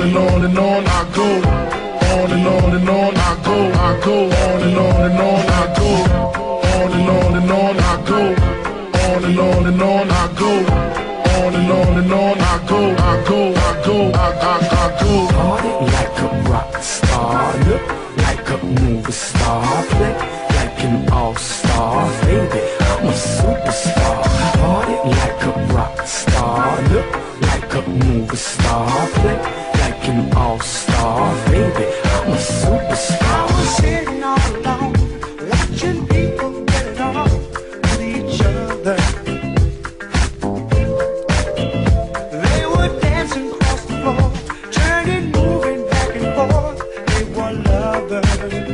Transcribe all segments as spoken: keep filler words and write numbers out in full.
and on and on I go. On and on and on I go. I go on and on and on I go. On and on and on I go. On and on and on I go. On and on and on I go. I go, I go, I, I, I go. Party like a rock star, look like a movie star, play like an all-star, baby, I'm a superstar. Party like a rock star, look like a movie star, play like an all-star, baby, I'm a superstar. I was sitting all alone, watching people get it on with each other. They were dancing across the floor, turning, moving back and forth. They were lovers.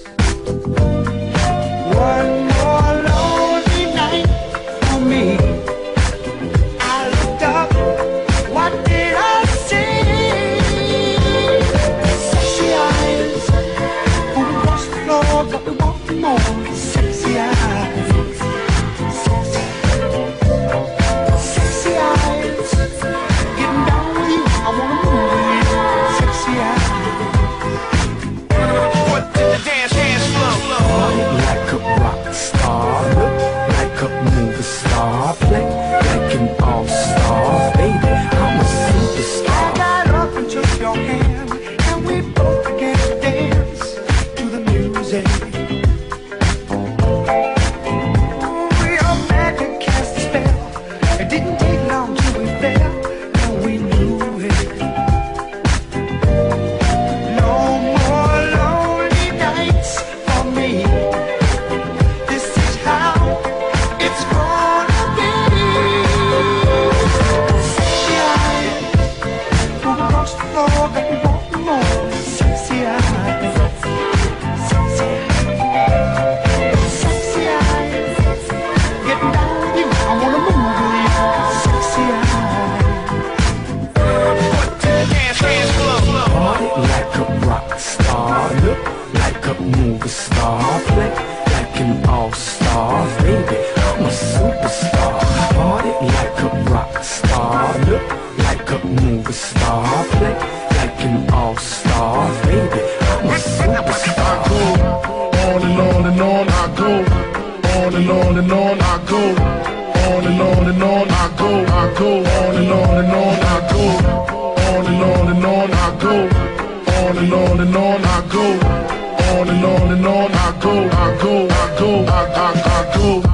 One more lonely night for me. I looked up, what did I see? Sexy eyes moving across the floor, got me wanting more. Sexy eyes, sexy eyes, getting down with you, I wanna move with you. Sexy eyes. Foot to the dance, dance floor. Party like a rock star, look like a movie star, play like an all-star, baby, I'm a I superstar. got up and took your hand, and we both began to dance to the music. We all magic cast a spell. It didn't take long till we fell, and we knew it. No more lonely nights for me. This is how it's gonna be. Sexy eyes moving across the floor, got me wanting more. Sexy eyes, sexy, sexy eyes, getting down with you, I wanna move with you. Sexy eyes. Foot to the dance, dance floor. Party like a rock star, look like a movie star, play like an all-star, baby, I'm a superstar. Party like a rock star, look like a movie star, play like an all-star, baby, I'm a superstar. I go on and on and on I go. On and on and on I go. On and on and on I go. I go on and on and on I go. On and on and on I go. On and on and on I go. On and on and on I go. I go, I go, I, I, I go.